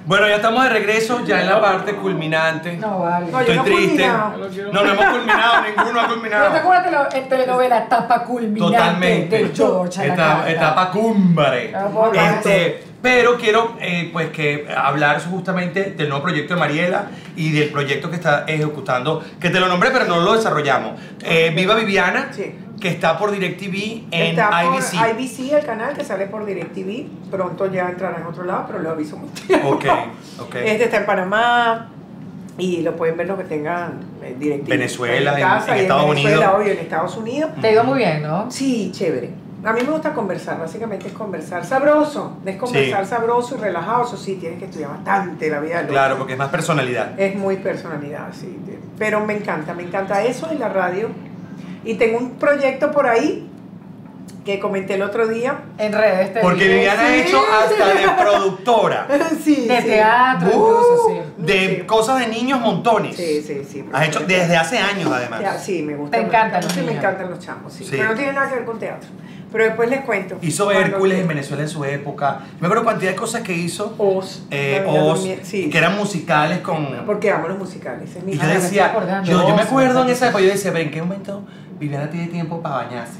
Bueno, ya estamos de regreso, ya en la parte culminante. No, vale. No, Estoy yo no triste. culminado. No hemos culminado, ninguno ha ¿No te culminado. acuerdas en telenovela Etapa Culminante Totalmente. de George Lacarta? Etapa cumbre. Ah, por Pero quiero pues que hablar justamente del nuevo proyecto de Mariela y del proyecto que está ejecutando, que te lo nombré pero no lo desarrollamos. Viva Viviana, Sí. que está por DirecTV en Está por IBC. IBC, el canal que sale por DirecTV. Pronto ya entrará en otro lado, pero lo aviso muy bien. Ok, ok. Este está en Panamá y lo pueden ver los que tengan DirecTV. Venezuela, casa, en y Estados Venezuela, Unidos. obvio, en Estados Unidos. Te ha ido muy bien, ¿no? Sí, chévere. A mí me gusta conversar, básicamente es conversar sabroso. Es conversar sabroso y relajado. Eso sí, tienes que estudiar bastante la vida del Claro, otro. porque es más personalidad. Es muy personalidad, sí. Pero me encanta eso y la radio. Y tengo un proyecto por ahí que comenté el otro día. En redes te Porque vi. Viviana ha Sí, hecho hasta de productora, Sí, De sí. teatro, incluso, sí. de Sí. cosas de niños montones. Sí. Has hecho desde hace años además. Ya, sí, me gusta. Te encantan los Sí, me niños. encantan los chamos, sí. Sí. Pero no tiene nada que ver con teatro. Pero después les cuento. Hizo Cuando- Hércules en Venezuela en su época. Me acuerdo cantidad de cosas que hizo. Oz. Oz, Sí. que eran musicales con... Porque amo los musicales. Es mi Y yo me estoy decía, acordando. yo me Oz, acuerdo en me esa época, yo decía, pero ¿en qué momento Viviana tiene tiempo para bañarse?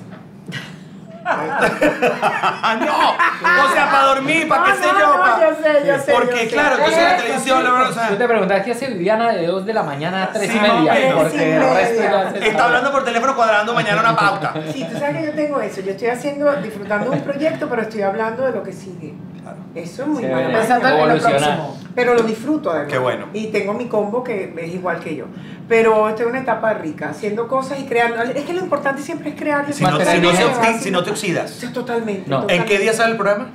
No, o sea, para dormir, para qué sé yo. yo sé. Porque claro, entonces la televisión, o sea, Yo te preguntaba qué hace Viviana de 2 de la mañana a 3 Sí, y media. más o menos. Porque Sí, el resto media. lo hace está hablando por teléfono cuadrando mañana una pauta. Sí, tú sabes que yo tengo eso. Yo estoy disfrutando un proyecto, pero estoy hablando de lo que sigue. Eso es muy Sí, malo. Pensando en lo Evolucionar. próximo. Pero lo disfruto además. Qué bueno. Y tengo mi combo que es igual que yo. Pero estoy en una etapa rica, haciendo cosas y creando. Es que lo importante siempre es crear. Si no te oxidas. Sí, totalmente. No. ¿En qué día sale el programa?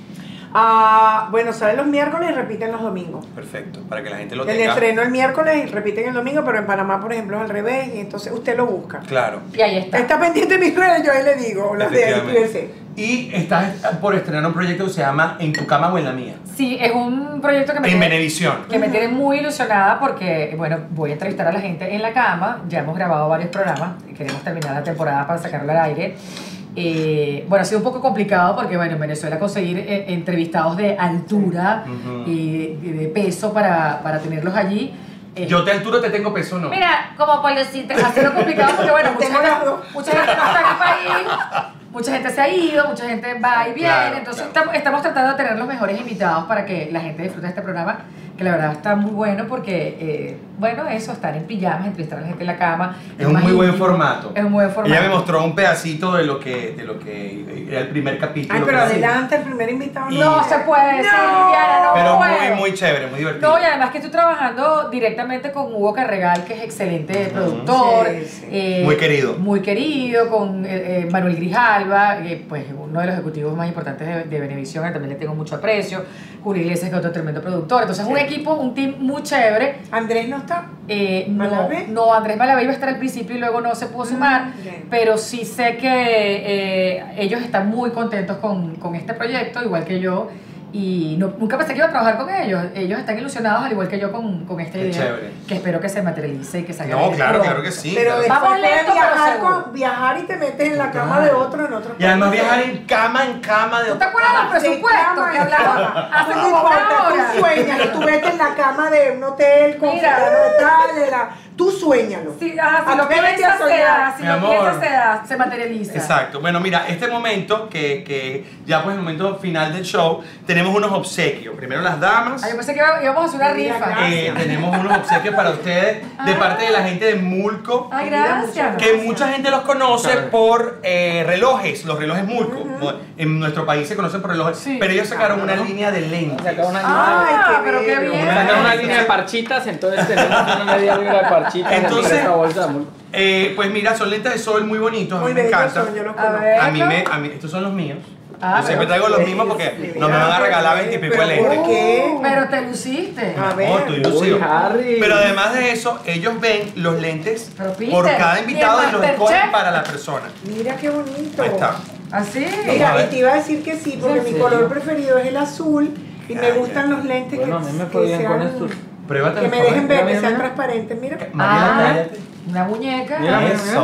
Bueno, sale los miércoles y repiten los domingos. Perfecto, para que la gente lo El tenga. estreno el miércoles y repiten el domingo, pero en Panamá, por ejemplo, es al revés. Y entonces usted lo busca. Claro. Y ahí está. Está pendiente de mis redes, yo ahí le digo. Las de Efectivamente. Y estás por estrenar un proyecto que se llama En tu cama o en la mía. Sí, es un proyecto que me En tiene, Venevisión. que me tiene muy ilusionada porque, bueno, voy a entrevistar a la gente en la cama. Ya hemos grabado varios programas y queremos terminar la temporada para sacarlo al aire. Bueno, ha sido un poco complicado porque, bueno, en Venezuela conseguir entrevistados de altura y de peso para tenerlos allí. Yo de altura te tengo peso, ¿no? Mira, como por decirte, ha sido complicado porque, bueno, mucha gente no está en el país, mucha gente se ha ido, mucha gente va y viene, Claro, entonces claro. estamos tratando de tener los mejores invitados para que la gente disfrute de este programa, que la verdad está muy bueno porque, bueno, eso, estar en pijamas, entrevistar a la gente en la cama. Es un más muy buen íntimo, formato. Es un buen formato. Ella me mostró un pedacito de lo que era el primer capítulo. Ay, pero que- adelante, el primer invitado. Y- No se puede, No. Silviana, no Pero puede. muy chévere, muy divertido. No, y además que estoy trabajando directamente con Hugo Carregal, que es excelente productor. Sí, sí. Muy querido. Muy querido, con Manuel Grijalva, pues uno de los ejecutivos más importantes de Venevisión, que también le tengo mucho aprecio. Julio Iglesias, que es otro tremendo productor. Entonces, un equipo, un team muy chévere. Andrés no está. ¿Malavé? No, Andrés Malavé iba a estar al principio y luego no se pudo sumar, bien. pero sí sé que ellos están muy contentos con este proyecto, igual que yo, y nunca pensé que iba a trabajar con ellos. Ellos están ilusionados, al igual que yo, con esta Qué idea, chévere. que espero que se materialice y que salga No, bien claro, pronto. claro que sí. Pero claro. después Vamos puedes lento, pero viajar, seguro. viajar y te metes en la cama de otro en otro Y además país. viajar en cama de ¿Tú te acuerdas del presupuesto que hablamos hace No como una importa, hora? tú sueñalo, tú vete en la cama de un hotel con Mira. fulano de tal, tú sueñalo. Sí, si lo Atrévete piensas a se soñar. da, si Mi lo amor. piensas se da, se materializa. Exacto. Bueno, mira, este momento que ya pues el momento final del show, tenemos unos obsequios. Primero las damas. Yo pensé que íbamos a hacer una Mira, rifa. gracias. Tenemos unos obsequios para ustedes de parte de la gente de Mulco. Ay, Mira, gracias. Que mucha gente los conoce Claro. por relojes, los relojes Mulco. En nuestro país se conocen por relojes, Sí. pero ellos sacaron una línea de lentes. Sacaron una, Ay, Ah, qué pero qué bello. bien. sacaron una línea de parchitas, entonces tenemos una media libra de parchitas Entonces- en esta bolsa. Pues mira, son lentes de sol muy bonitos, a Muy mí me bellos encantan. son, yo los A conozco. ver. A mí, estos son los míos. Ah, Yo siempre pero- traigo los mismos porque no me van a regalar 20 y pico de ¿Pero lentes. por qué? Pero te luciste. A ver. No, estoy lucido. Uy, Harry. Pero además de eso, ellos ven los lentes Pero, Peter, por cada invitado ni y en los Masterchef. escogen para la persona. Mira qué bonito. Ahí está. ¿Así? Vamos a Mira, ver. y te iba a decir que sí, porque ¿En mi serio? color preferido es el azul y me Ah, gustan ya. los lentes Bueno, a mí me fue bien con estos. Pruébate que por me favor. dejen ver, Mira, que sean mira. transparentes. Mira. Mariela, Ah, cállate. una muñeca. Mira, mira. Eso.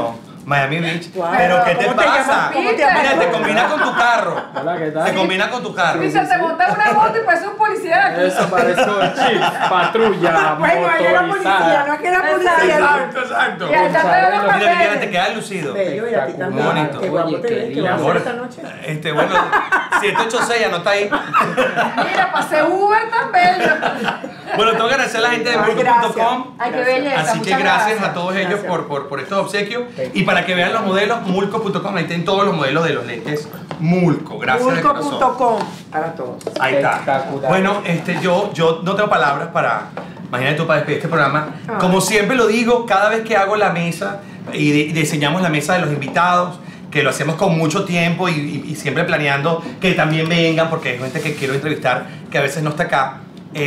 Miami Beach. Wow. Pero ¿qué te ¿Cómo te pasa? llamas? ¿Cómo te Peter? llamas? Mira, te combina con tu carro. Hola, ¿qué tal? Te combina con tu carro. Peter, te montas en una moto y parece un policía de aquí. Eso parece un chip, patrulla, Bueno, él era policía, no motorizada. es que era policía. Exacto, exacto. Y allá te veo los Mira, Viviana, te papeles. queda lucido. Bello, y a ti también. Bonito. Qué guapo Oye, te qué ves. ¿Qué lindo. vas a Amor. hacer esta noche? Bueno, 786, anota ahí. Mira, pasé Uber tan bello. Bueno, tengo que agradecer a la gente de Ay, mulco.com. Ay, qué belleza. Así que muchas gracias a todos ellos Gracias. por estos obsequios. Y para que vean los modelos, mulco.com, ahí tienen todos los modelos de los lentes Mulco. Gracias de corazón. Mulco.com para todos. Ahí está. Espectacular. Bueno, yo no tengo palabras para, imagínate tú, para despedir este programa. Ah. Como siempre lo digo, cada vez que hago la mesa y diseñamos la mesa de los invitados, que lo hacemos con mucho tiempo y siempre planeando que también vengan, porque hay gente que quiero entrevistar que a veces no está acá.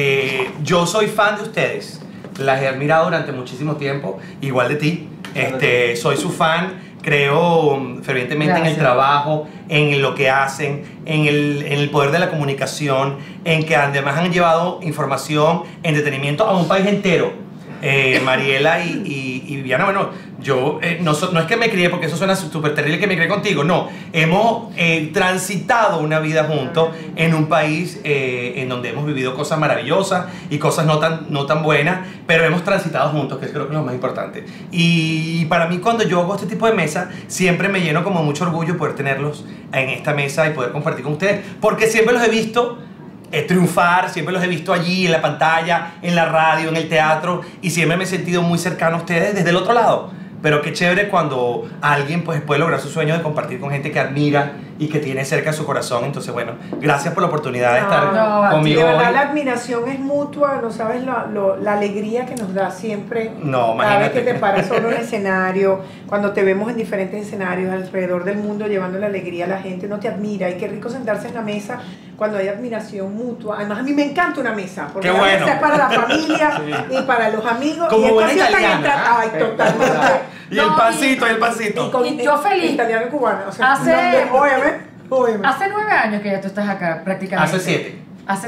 Yo soy fan de ustedes, las he admirado durante muchísimo tiempo, igual de ti. Soy su fan, creo fervientemente en el Gracias. trabajo, en lo que hacen, en el poder de la comunicación, en que además han llevado información, entretenimiento a un país entero. Mariela y Viviana, bueno, yo no es que me crié, porque eso suena súper terrible que me crié contigo, no, hemos transitado una vida juntos en un país en donde hemos vivido cosas maravillosas y cosas no tan buenas, pero hemos transitado juntos, que creo que es lo más importante. Y para mí, cuando yo hago este tipo de mesa, siempre me lleno como mucho orgullo poder tenerlos en esta mesa y poder compartir con ustedes, porque siempre los he visto triunfar, siempre los he visto allí en la pantalla, en la radio, en el teatro, y siempre me he sentido muy cercano a ustedes desde el otro lado. Pero qué chévere cuando alguien pues puede lograr su sueño de compartir con gente que admira y que tiene cerca su corazón. Entonces, bueno, gracias por la oportunidad de estar no, conmigo De verdad, hoy. la admiración es mutua, no sabes la alegría que nos da siempre. No, cada vez imagínate. que te paras solo en el escenario, cuando te vemos en diferentes escenarios alrededor del mundo llevando la alegría a la gente, uno te admira. Y qué rico sentarse en la mesa cuando hay admiración mutua. Además, a mí me encanta una mesa, porque Qué la bueno. mesa es para la familia y para los amigos. Como y esto buena ha sido tan italiana. Ay, totalmente. Y el pancito, y el pancito. Y yo feliz. Italiano y cubano. O sea, Hace- óyeme. Hace 9 años que ya tú estás acá prácticamente. Hace 7. Hace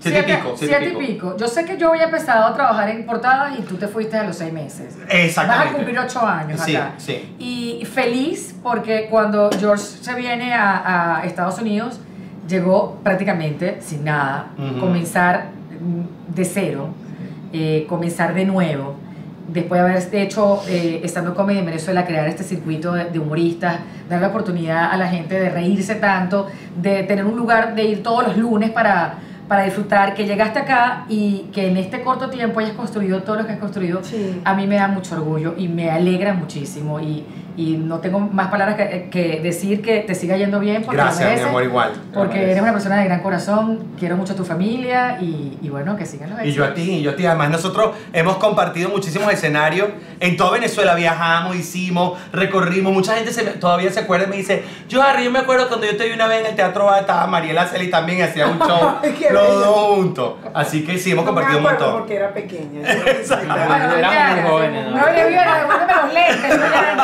7 y pico. Yo sé que yo había empezado a trabajar en portadas y tú te fuiste a los 6 meses. Exactamente. Vas a cumplir 8 años Sí, acá. sí. Y feliz porque cuando George se viene a Estados Unidos, llegó prácticamente sin nada. Ujú. Comenzar de cero, comenzar de nuevo. Después de haber hecho Stand Up Comedy en Venezuela, crear este circuito de humoristas, dar la oportunidad a la gente de reírse tanto, de tener un lugar de ir todos los lunes para disfrutar, que llegaste acá y que en este corto tiempo hayas construido todo lo que has construido, Sí. a mí me da mucho orgullo y me alegra muchísimo y no tengo más palabras que decir que te siga yendo bien porque lo Gracias, mi mereces, amor, igual. porque eres una persona de gran corazón, quiero mucho a tu familia y bueno, que sigan los Y yo a éxitos. ti, y yo a ti. Además, nosotros hemos compartido muchísimos escenarios. En toda Venezuela viajamos, hicimos, recorrimos. Mucha gente todavía se acuerda y me dice, yo me acuerdo cuando yo te vi una vez en el Teatro A, estaba Mariela Celi también y hacía un show. Qué los bello. dos juntos. Así que sí, hemos No me compartido un acuerdo montón. porque era pequeña. Bueno, Éramos muy ya, jóvenes, ¿no? no le viera, devuélveme los lentes.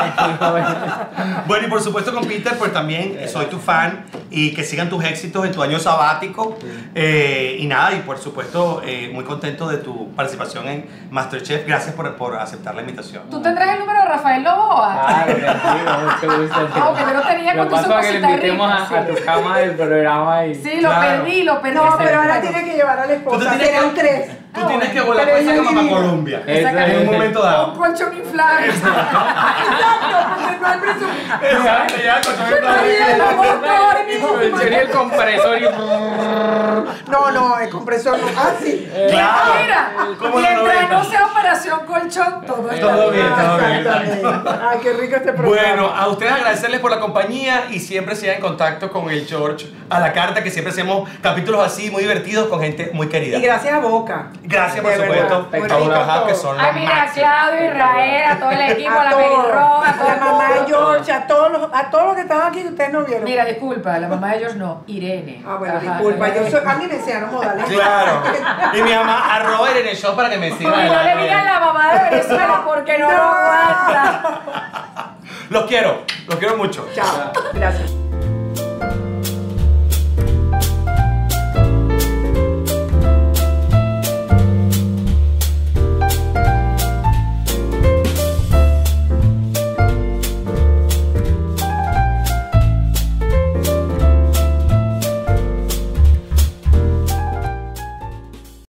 ya. Bueno, y por supuesto con Peter, pues también soy tu fan y que sigan tus éxitos en tu año sabático. Y nada, y por supuesto, muy contento de tu participación en MasterChef. Gracias por aceptar la invitación. ¿Tú tendrás el número de Rafael Novoa? Claro, que sí, mucho gusto. Ah, que yo lo tenía Lo con tu paso a que le cosita invitemos rica, a tu cama del programa y... Sí, lo Claro. perdí. No, pero ahora tiene que llevar a la Tú esposa. tienes Serán que, 3. tú tienes que volar Pero por esa ella cama para divina. Colombia. Exacto. En un momento Un dado. colchón inflable. Exacto, porque no hay presupuesto. Exacto, ya, con todo el Ay, el amor dormido. Sería el compresor y... No, el compresor no. Ah, sí. Claro. Mira, Como la mientras 90. no sea operación colchón, todo está Todo bien, bien. todo bien. Exactamente. Ay, qué rico este programa. Bueno, a ustedes agradecerles por la compañía y siempre sigan en contacto con el George a la carta, que siempre hacemos capítulos así muy divertidos con gente muy querida. Y gracias a Boca. Gracias, por De supuesto, verdad, muy a rico Boca, todo. que son Ay, los mira, máximos. Claudio, Israel, a todo el equipo, a la todos, pelirroja, a todo a el la mamá de mundo. George, a todos los que estaban aquí que ustedes no vieron. Mira, disculpa, la mamá de ellos no, Irene. Ah, bueno, Ajá, disculpa, Irene. a mí me enseñaron modales. Claro. Y mi mamá, @Irene Show para que me sigan. Y no le digan la mamá de Venezuela porque no lo aguanta. Los quiero mucho. Chao, gracias.